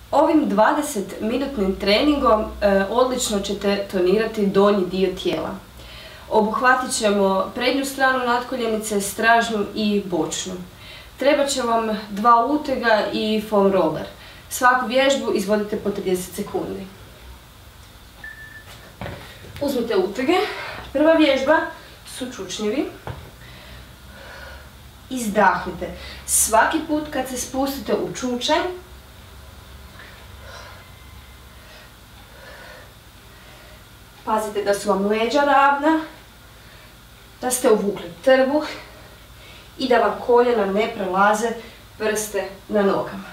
Ovim 20-minutnim treningom odlično ćete tonirati donji dio tijela. Obuhvatit ćemo prednju stranu natkoljenice, stražnju i bočnu. Trebat će vam 2 utega i foam roller. Svaku vježbu izvodite po 30 sekundi. Uzmite utege. Prva vježba su čučnjevi. Izdahnite. Svaki put kad se spustite u čučanj, pazite da su vam leđa ravna, da ste uvukli trbuh i da vam koljena ne prelaze prste na nogama.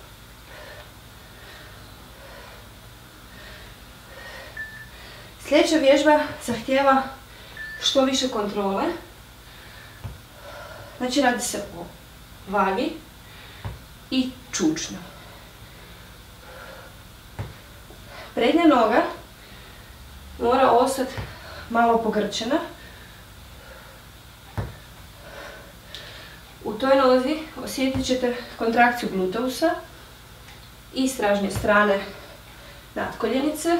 Sljedeća vježba zahtijeva što više kontrole. Znači radi se o vagi i čučnju. Prednja noga mora ostati malo pogrčena. U toj nozi osjetit ćete kontrakciju gluteusa i stražnje strane natkoljenice.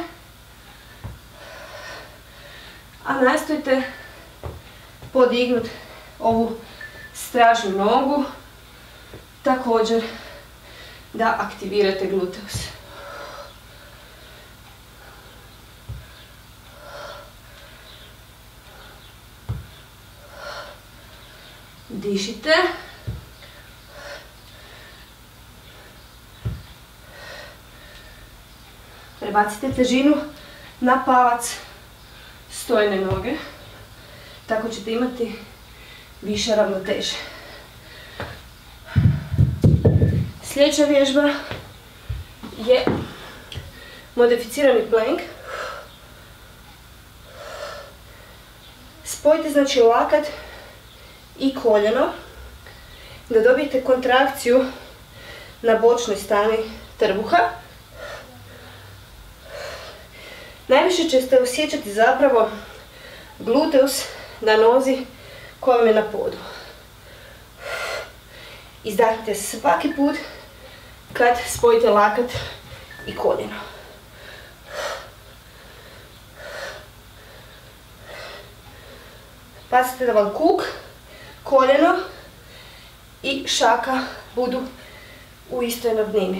A nastojite podignuti ovu stražnju nogu, također da aktivirate gluteus. Dišite. Prebacite težinu na palac stojne noge. Tako ćete imati više ravnoteže. Sljedeća vježba je modificirani plank. Spojite znači lakat i koljeno da dobijete kontrakciju na bočnoj strani trbuha. Najviše ćete osjećati zapravo gluteus na nozi koja vam je na podu. Izdahnite svaki put kad spojite lakat i koljeno. Pazite da vam kuk, koljeno i šaka budu u istoj ravnini.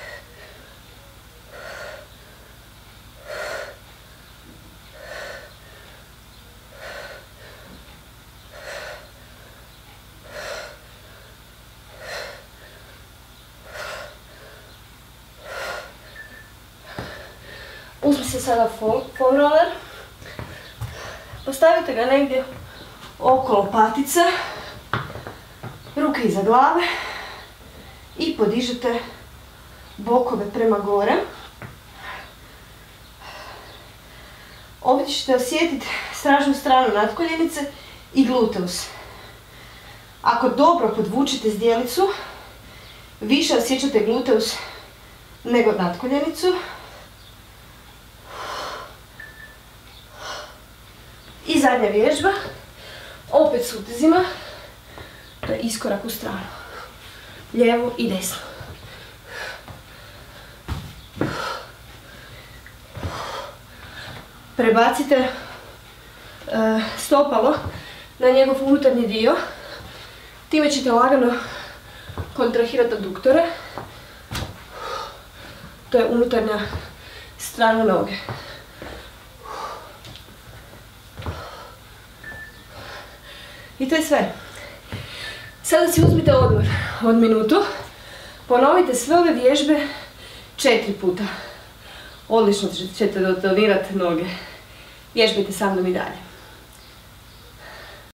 Uzmite sada foam roller, postavite ga negdje okolo patice, ruke iza glave i podižete bokove prema gore. Ovdje ćete osjetiti stražnju stranu natkoljenice i gluteus. Ako dobro podvučite zdjelicu, više osjećate gluteus nego natkoljenicu. I zadnja vježba, opet s utezima, to je iskorak u stranu, lijevu i desnu. Prebacite stopalo na njegov unutarnji dio, time ćete lagano kontrahirati aduktore, to je unutarnja strana noge. I to je sve. Sada si uzmite odmor od minutu. Ponovite sve ove vježbe 4 puta. Odlično ćete dotonirati noge. Vježbajte sa mnom i dalje.